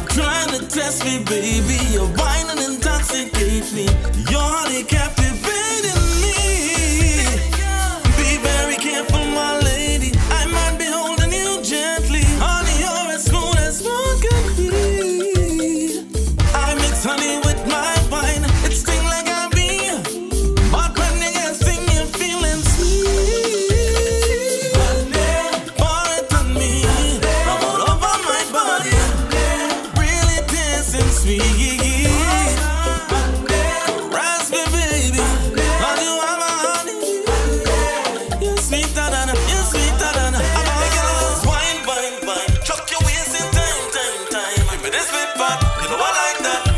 Trying to test me, baby. Your wine and intoxicate me. Your honey captivating me. Be very careful, my lady. I might be holding you gently. Honey, you're as smooth as one can be. I mix honey with my wine. It sting like a bee. But when you get sting, you're feeling sweet. Pour it on me. Rub all over my body. Really dancing sweet. Caress me, baby. And you are my honey. You're sweeter than, you're sweeter than. I'm a girl. Wine, wine, wine. Chuck your waist in time, time, time. Give me this bit back. You know I like that.